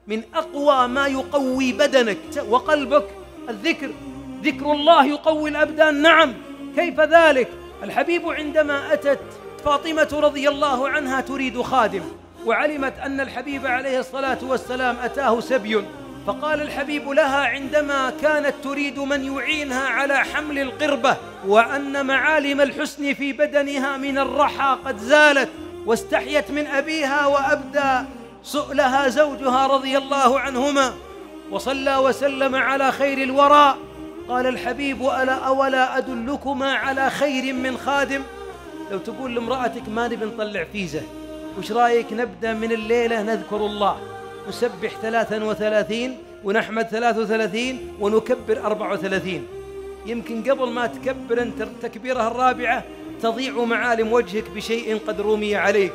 من أقوى ما يقوي بدنك وقلبك الذكر. ذكر الله يقوي الأبدان، نعم. كيف ذلك؟ الحبيب عندما أتت فاطمة رضي الله عنها تريد خادم، وعلمت أن الحبيب عليه الصلاة والسلام أتاه سبي، فقال الحبيب لها عندما كانت تريد من يعينها على حمل القربة وأن معالم الحسن في بدنها من الرحى قد زالت، واستحيت من أبيها وأبدى سؤلها زوجها رضي الله عنهما، وصلى وسلم على خير الورى. قال الحبيب: أولا أدلكما على خير من خادم؟ لو تقول لامرأتك ما نبي نطلع فيزة، وش رايك نبدأ من الليلة نذكر الله، نسبح 33 ونحمد 33 ونكبر 34، يمكن قبل ما تكبر أنت التكبيرة الرابعة تضيع معالم وجهك بشيء قد رمي عليك.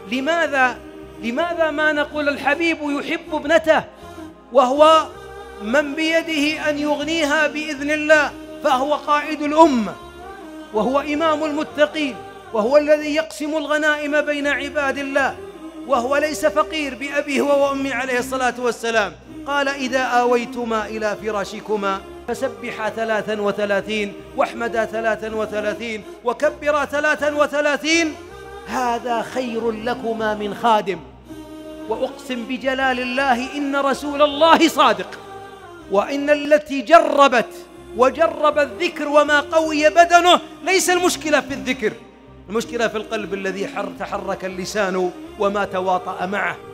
لماذا ما نقول الحبيب يحب ابنته وهو من بيده أن يغنيها بإذن الله، فهو قائد الأمة وهو إمام المتقين وهو الذي يقسم الغنائم بين عباد الله، وهو ليس فقير بأبيه وأمه عليه الصلاة والسلام. قال: إذا آويتما إلى فراشكما فسبحا 33 واحمدا 33 وكبرا 33، هذا خير لكما من خادم. وأقسم بجلال الله إن رسول الله صادق، وإن التي جربت وجرب الذكر وما قوي بدنه ليس المشكلة في الذكر، المشكلة في القلب الذي تحرك اللسان وما تواطأ معه.